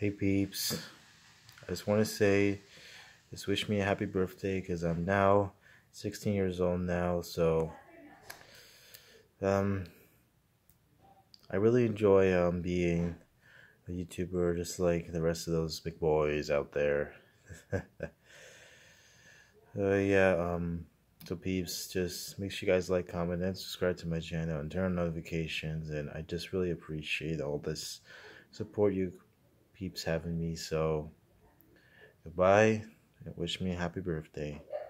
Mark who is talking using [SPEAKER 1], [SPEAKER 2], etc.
[SPEAKER 1] Hey peeps, I just want to say, just wish me a happy birthday because I'm now 16 years old now. So, um, I really enjoy being a YouTuber, just like the rest of those big boys out there. Yeah. So peeps, just make sure you guys like, comment, and subscribe to my channel and turn on notifications. And I just really appreciate all this support you peeps having me. So, goodbye and wish me a happy birthday.